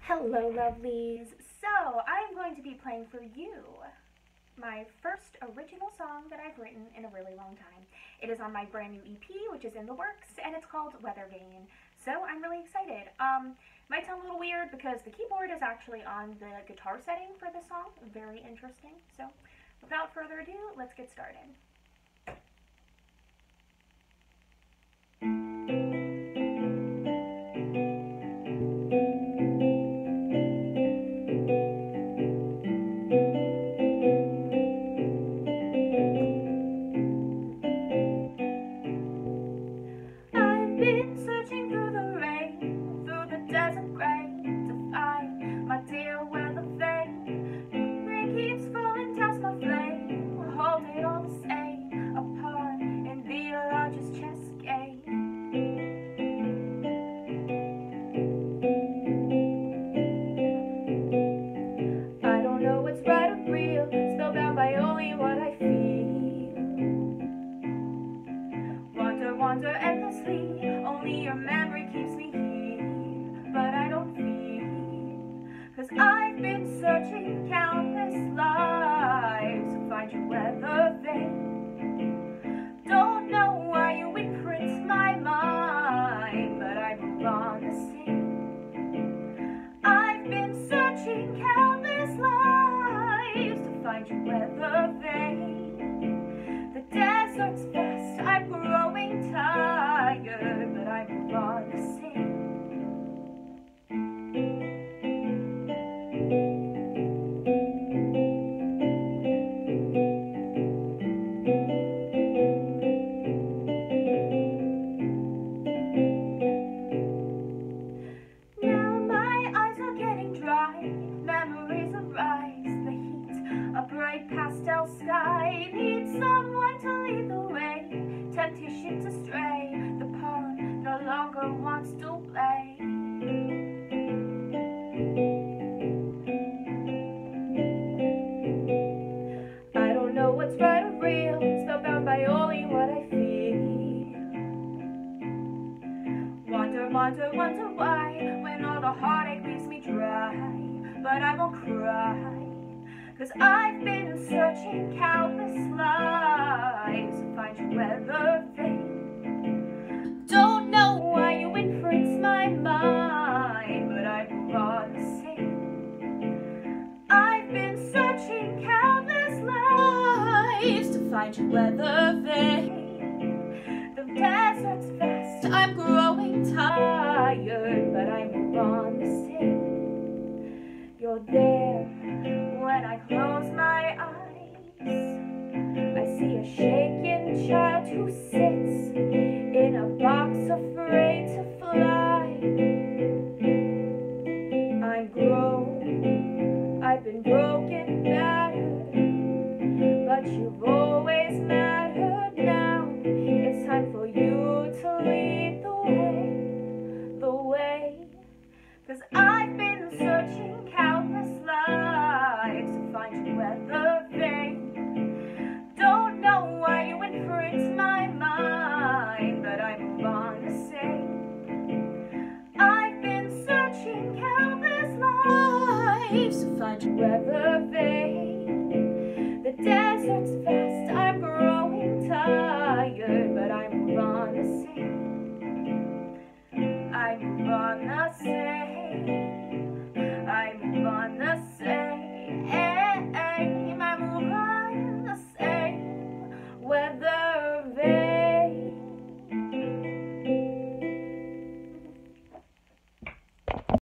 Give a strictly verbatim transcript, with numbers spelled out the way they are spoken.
Hello, lovelies. So, I'm going to be playing for you my first original song that I've written in a really long time. It is on my brand new E P, which is in the works, and it's called Weathervane. So, I'm really excited. Um, might sound a little weird because the keyboard is actually on the guitar setting for the song. Very interesting. So, without further ado, let's get started. Been searching through the rain, through the desert gray, to find my dear Weathervane. Rain keeps falling past my flame, we'll hold it all the same, apart in the largest chess game. I don't know what's right or real, spellbound by only what I feel. Wander, wander endlessly, only your memory keeps me here, but I don't feel, cause I've been searching countless lives to find your Weathervane. Don't know why you imprint my mind, but I move on the same. I've been searching countless lives to find your Weathervane. The desert's vast, I'm growing tired, but I move on the same. Now my eyes are getting dry, memories arise, the heat, a bright pastel sky, need someone to lead the way, temptation to stray, the pawn no longer wants to play. I don't know what's right or real, spellbound by only what I feel. Wonder, wonder, wonder why, when all the heartache leaves me dry, but I won't cry, cause I've been searching countless lives to find your Weathervane. Don't know why you imprint my mind, but I move on the same. I've been searching countless lives to find your Weathervane. The desert's vast, I'm growing tired, but I move on the same. You're there when I close my eyes. I see a shaken child who sits in a box afraid to fly. I'm grown, I've been broken, battered, but you've always mattered now. It's time for you to lead the way, the way. Cause I've been searching countless lives to find your Weathervane. Don't know why you imprint my mind, but I move on the same. I've been searching countless lives to find your Weathervane. The desert's